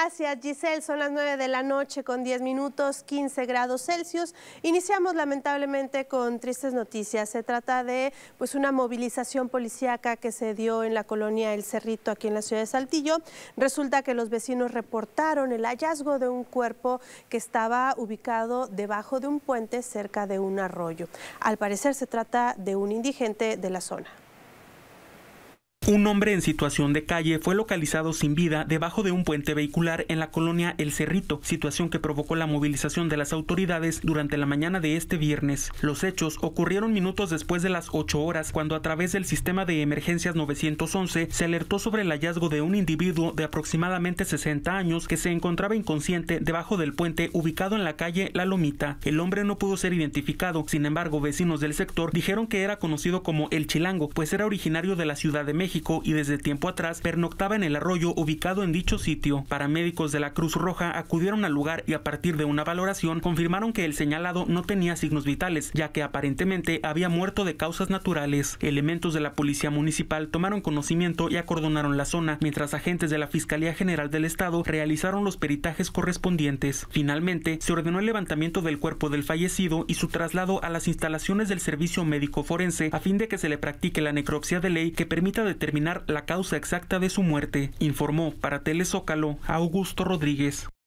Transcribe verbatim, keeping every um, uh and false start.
Gracias, Giselle. Son las nueve de la noche con diez minutos, quince grados Celsius. Iniciamos lamentablemente con tristes noticias. Se trata de pues, una movilización policíaca que se dio en la colonia El Cerrito, aquí en la ciudad de Saltillo. Resulta que los vecinos reportaron el hallazgo de un cuerpo que estaba ubicado debajo de un puente cerca de un arroyo. Al parecer se trata de un indigente de la zona. Un hombre en situación de calle fue localizado sin vida debajo de un puente vehicular en la colonia El Cerrito, situación que provocó la movilización de las autoridades durante la mañana de este viernes. Los hechos ocurrieron minutos después de las ocho horas, cuando a través del sistema de emergencias novecientos once se alertó sobre el hallazgo de un individuo de aproximadamente sesenta años que se encontraba inconsciente debajo del puente ubicado en la calle La Lomita. El hombre no pudo ser identificado, sin embargo, vecinos del sector dijeron que era conocido como El Chilango, pues era originario de la Ciudad de México y desde tiempo atrás pernoctaba en el arroyo ubicado en dicho sitio. Paramédicos de la Cruz Roja acudieron al lugar y a partir de una valoración confirmaron que el señalado no tenía signos vitales, ya que aparentemente había muerto de causas naturales. Elementos de la Policía Municipal tomaron conocimiento y acordonaron la zona, mientras agentes de la Fiscalía General del Estado realizaron los peritajes correspondientes. Finalmente, se ordenó el levantamiento del cuerpo del fallecido y su traslado a las instalaciones del Servicio Médico Forense a fin de que se le practique la necropsia de ley que permita determinar determinar la causa exacta de su muerte, informó para Telezócalo Augusto Rodríguez.